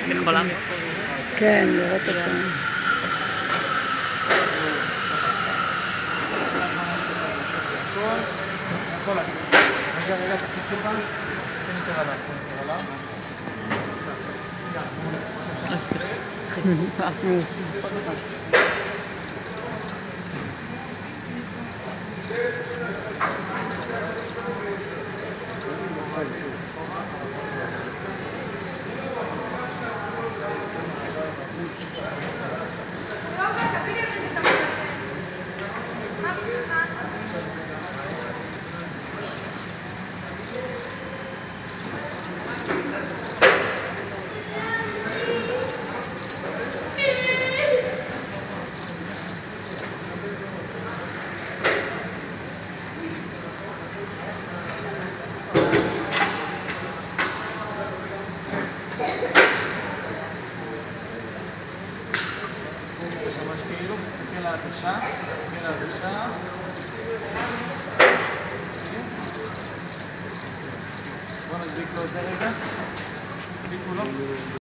יכולה? כן, לראות אותו. רגע, תחליט טיפה. תן יותר עליו, ממש כאילו, תסתכל על העדשה, בוא נדביק לו את זה רגע, תדביקו לו.